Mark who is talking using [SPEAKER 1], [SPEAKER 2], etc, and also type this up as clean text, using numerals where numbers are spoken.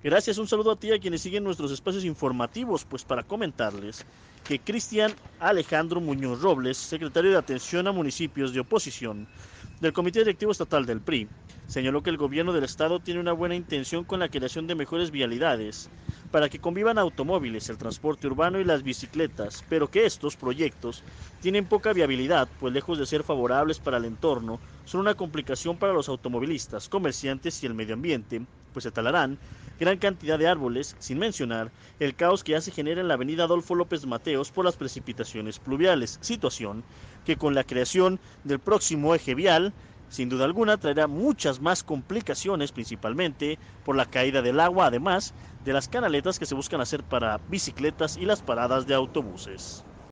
[SPEAKER 1] Gracias, un saludo a ti y a quienes siguen nuestros espacios informativos, pues para comentarles que Cristian Alejandro Muñoz Robles, secretario de Atención a Municipios de Oposición del Comité Directivo Estatal del PRI, señaló que el gobierno del estado tiene una buena intención con la creación de mejores vialidades para que convivan automóviles, el transporte urbano y las bicicletas, pero que estos proyectos tienen poca viabilidad, pues lejos de ser favorables para el entorno, son una complicación para los automovilistas, comerciantes y el medio ambiente, pues se talarán gran cantidad de árboles, sin mencionar el caos que ya se genera en la avenida Adolfo López Mateos por las precipitaciones pluviales, situación que con la creación del próximo eje vial, sin duda alguna traerá muchas más complicaciones, principalmente por la caída del agua, además de las canaletas que se buscan hacer para bicicletas y las paradas de autobuses.